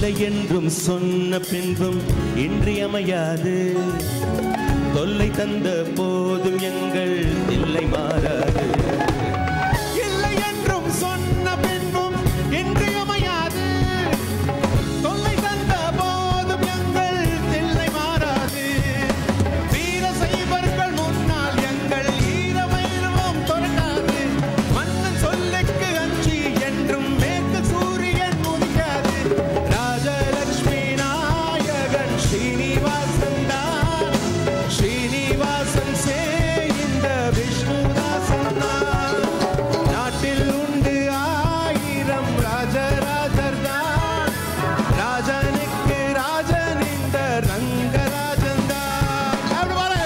இல்லை என்றும் சொன்ன பின்பும் இன்றியமையாது. தொல்லை தந்த போதும் எங்கள் இல்லை மாறாது. இல்லை என்றும் சொன்ன பின்பும் இன்றியமையாது. தொல்லை தந்த போதும் எங்கள் இல்லை மாறாது. வீர சைவர்கள் முன்னால் எங்கள் ஈரமயிலும் தொடராது. மன்னன் சொல்லுக்கு அஞ்சி என்றும் மேற்கு சூரியன் முடியாது. ராஜலட்சுமி நாயகன் ஸ்ரீனிவாசன் தான். ஸ்ரீனிவாசன் சே இந்த விஷ்ணுதாசன் தான். நாட்டில் உண்டு 1000 ராஜராஜர் தான். ராஜனுக்கு ராஜன் இந்த ரங்கராஜன் தான். அப்படி பாரு.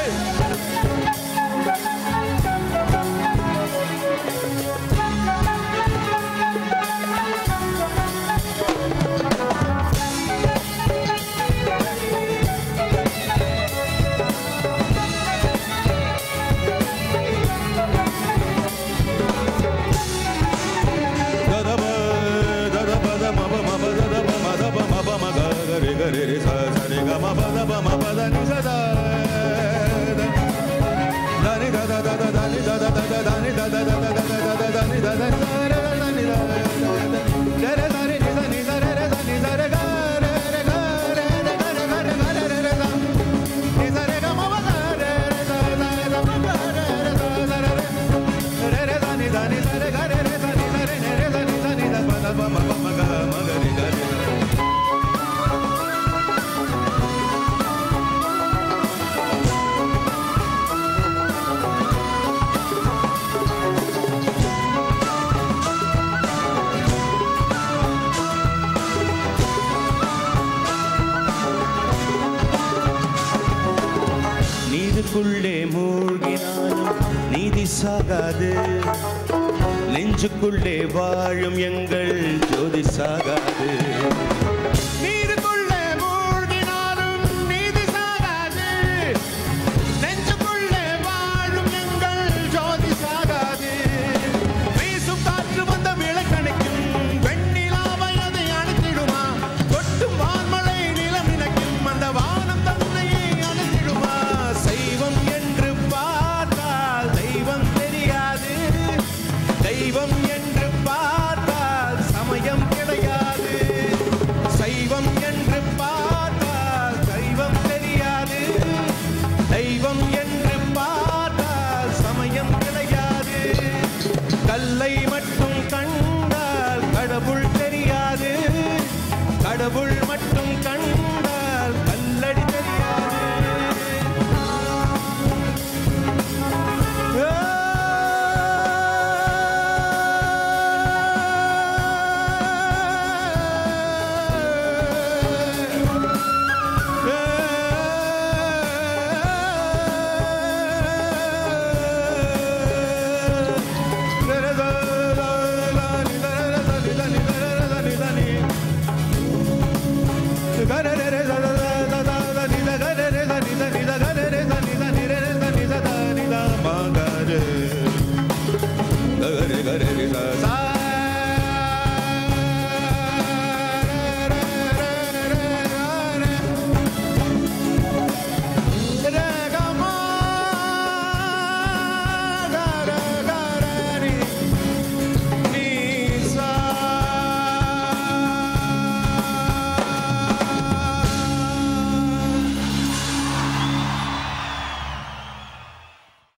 நீதிக்குள்ளே மூழ்கினாலும் நீதி சாகாது. நெஞ்சுக்குள்ளே வாழும் எங்கள் ஜோதி சாகாது.